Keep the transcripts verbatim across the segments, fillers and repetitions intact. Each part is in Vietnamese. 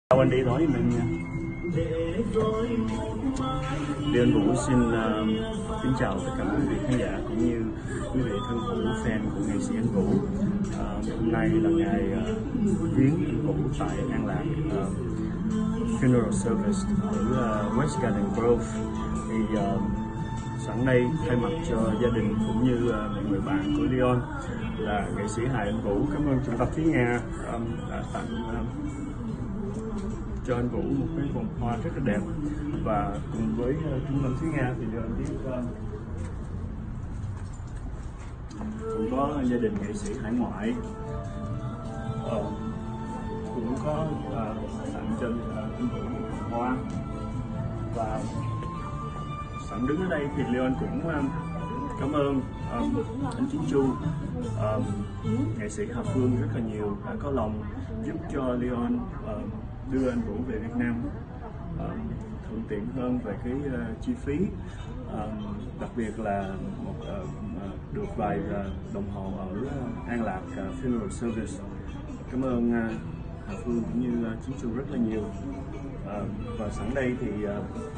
Chào anh đi nói giùm em nha. Lê Anh Vũ xin uh, kính chào tất cả quý vị khán giả cũng như quý vị thân hữu fan của nghệ sĩ Anh Vũ. Uh, hôm nay là ngày uh, viếng Anh Vũ tại An Lạc uh, Funeral Service ở uh, West Garden Grove. Thì uh, sẵn đây thay mặt cho gia đình cũng như uh, người bạn của Leon là nghệ sĩ hài Anh Vũ, cảm ơn Trung tâm Thúy Nga um, đã tặng uh, cho anh Vũ một cái vòng hoa rất là đẹp. Và cùng với uh, Trung tâm Thúy Nga thì giờ anh biết uh, cũng có gia đình nghệ sĩ hải ngoại uh, cũng có uh, tặng cho uh, anh Vũ một vòng hoa. Và sẵn đứng ở đây thì Leon cũng uh, cảm ơn um, anh Chính Chu, um, nghệ sĩ Hà Phương rất là nhiều, đã có lòng giúp cho Leon uh, đưa anh Vũ về Việt Nam uh, thuận tiện hơn về cái uh, chi phí, uh, đặc biệt là một uh, uh, được vài uh, đồng hồ ở uh, An Lạc uh, Funeral Service. Cảm ơn uh, Hà Phương cũng như uh, Chính Chu rất là nhiều. Uh, và sẵn đây thì uh,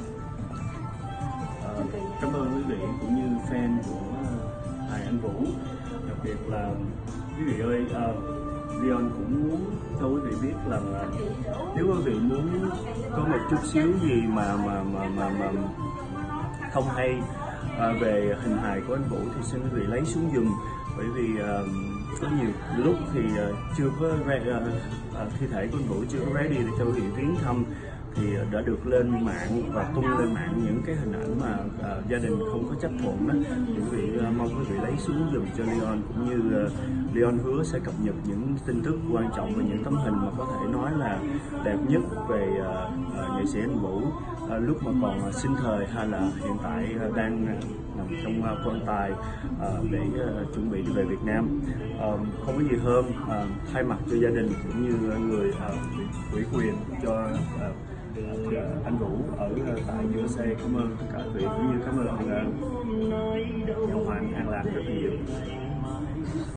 uh, cảm ơn quý vị cũng như fan của uh, hài Anh Vũ, đặc biệt là quý vị ơi, uh, Leon cũng muốn cho quý vị biết là nếu quý vị muốn có một chút xíu gì mà mà mà mà, mà không hay à, về hình hài của anh Vũ thì xin quý vị lấy xuống giùm, bởi vì à, có nhiều lúc thì à, chưa có re, à, à, thi thể của anh Vũ chưa có ready để cho quý vị viếng thăm, thì đã được lên mạng và tung lên mạng những cái hình ảnh mà uh, gia đình không có chấp thuận đó, thì quý vị uh, mong quý vị lấy xuống dùm cho Leon, cũng như uh, Leon hứa sẽ cập nhật những tin tức quan trọng và những tấm hình mà có thể nói là đẹp nhất về uh, uh, nghệ sĩ Anh Vũ uh, lúc mà còn uh, sinh thời hay là hiện tại uh, đang uh, nằm trong uh, quan tài uh, để uh, chuẩn bị đi về Việt Nam. Uh, không có gì hơn uh, thay mặt cho gia đình cũng như uh, người uh, ủy quyền cho uh, anh Vũ ở tại u ét a. Cảm ơn tất cả quý vị cũng như cảm ơn uh, Hoàng An Lạc rất nhiều.